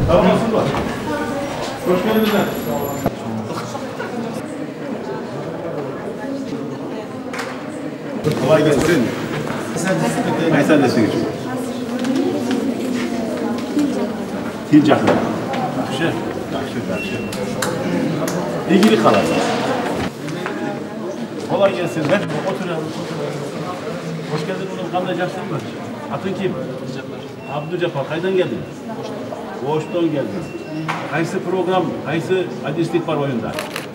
Tamam mısın var? Hoş geldiniz. Kolay gelsin. Sen destek için. Tilcaklı. Yakşı. İlgili kalan. Kolay gelsin. Ben oturalım. Hoş geldin oğlum. Kanlayacaksın mı? Adın kim? Abdülcabbar. Kaydan geldin? Boğuş'tan geldin. Haysi program, haysi adislik var oyunda?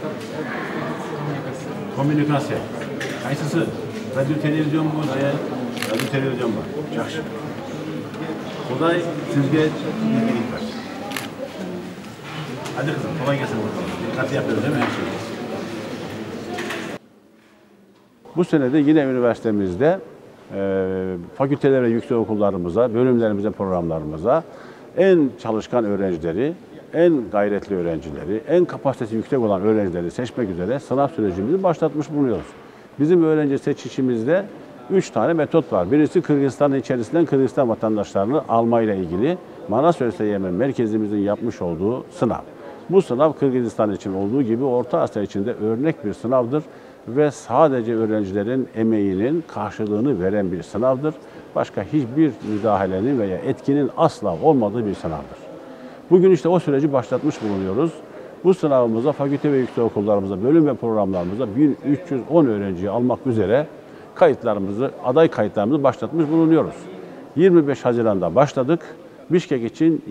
Komünikasyon. Haysısı? Radyo televizyon mu? Radyo televizyon var. Yaxşı. Kolay sizge bilgilik var. Hadi kızım, kolay gelsin. Dikkatli yapıyoruz değil mi her şeyi? Bu sene de yine üniversitemizde fakülteler ve yüksekokullarımıza, bölümlerimize, programlarımıza en çalışkan öğrencileri, en gayretli öğrencileri, en kapasitesi yüksek olan öğrencileri seçmek üzere sınav sürecimizi başlatmış bulunuyoruz. Bizim öğrenci seçişimizde 3 tane metot var. Birisi Kırgızistan'ın içerisinden Kırgızistan vatandaşlarını almayla ilgili Manas ÖSYM merkezimizin yapmış olduğu sınav. Bu sınav Kırgızistan için olduğu gibi Orta Asya için de örnek bir sınavdır ve sadece öğrencilerin emeğinin karşılığını veren bir sınavdır. Başka hiçbir müdahalenin veya etkinin asla olmadığı bir sınavdır. Bugün işte o süreci başlatmış bulunuyoruz. Bu sınavımıza fakülte ve yüksekokullarımıza, bölüm ve programlarımıza 1310 öğrenciyi almak üzere aday kayıtlarımızı başlatmış bulunuyoruz. 25 Haziran'da başladık. Bişkek için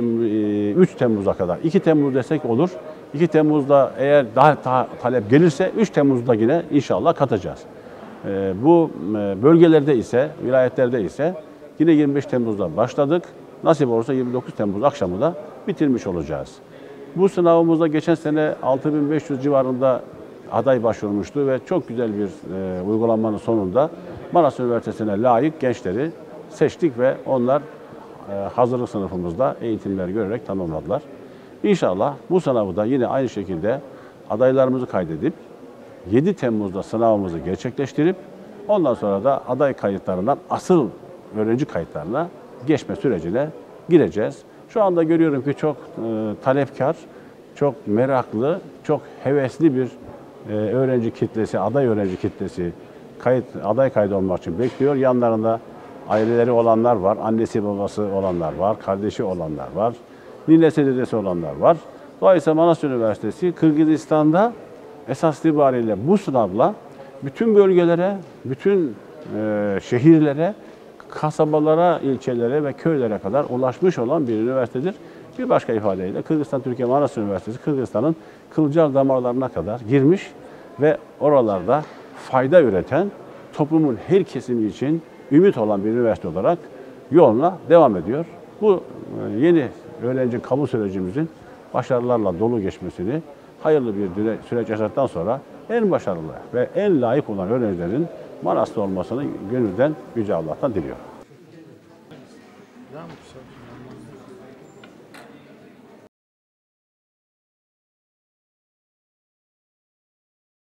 3 Temmuz'a kadar. 2 Temmuz desek olur. 2 Temmuz'da eğer daha talep gelirse 3 Temmuz'da yine inşallah katacağız. Bu bölgelerde ise, vilayetlerde ise yine 25 Temmuz'da başladık. Nasip olursa 29 Temmuz akşamı da bitirmiş olacağız. Bu sınavımızda geçen sene 6500 civarında aday başvurmuştu ve çok güzel bir uygulamanın sonunda Manas Üniversitesi'ne layık gençleri seçtik ve onlar hazırlık sınıfımızda eğitimler görerek tamamladılar. İnşallah bu sınavı da yine aynı şekilde adaylarımızı kaydedip 7 Temmuz'da sınavımızı gerçekleştirip ondan sonra da aday kayıtlarından asıl öğrenci kayıtlarına geçme sürecine gireceğiz. Şu anda görüyorum ki çok talepkar, çok meraklı, çok hevesli bir öğrenci kitlesi, aday öğrenci kitlesi aday kaydı olmak için bekliyor. Yanlarında aileleri olanlar var, annesi babası olanlar var, kardeşi olanlar var, ninesi dedesi olanlar var. Dolayısıyla Manas Üniversitesi Kırgızistan'da esas itibariyle bu sınavla bütün bölgelere, bütün şehirlere, kasabalara, ilçelere ve köylere kadar ulaşmış olan bir üniversitedir. Bir başka ifadeyle Kırgızistan Türkiye Manas Üniversitesi Kırgızistan'ın kılcal damarlarına kadar girmiş ve oralarda fayda üreten, toplumun her kesimi için ümit olan bir üniversite olarak yoluna devam ediyor. Bu yeni öğrenci kabul sürecimizin başarılarla dolu geçmesini, hayırlı bir süreç yaşadıktan sonra en başarılı ve en layık olan öğrencilerin Manas'ta olmasını gönülden Yüce Allah'tan diliyorum.